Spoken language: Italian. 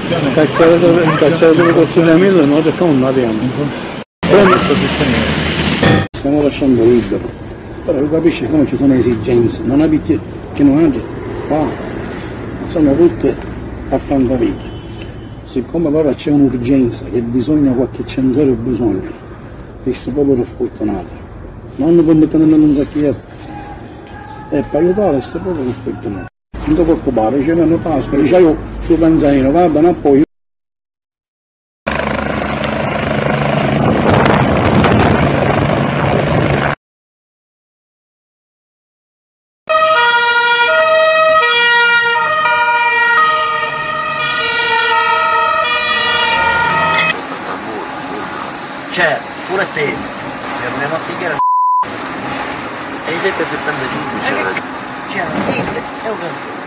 Cacciare dove consigliamento non perché non abbiamo. Stiamo lasciando libero, però tu capisci come ci sono esigenze, non abiti che non hanno qua, sono tutte a francavita. Siccome ora c'è un'urgenza, che bisogna qualche centro bisogna, questo povero sfortunato, non può mettere un sacchetto, e per aiutare questo povero sfortunato. Non ti preoccupare, c'è una Pasqua, dice io sul panzanino, va bene, poi. Cioè, pure te, andiamo a pigliare e i 7,75 c'è. Cioè, è un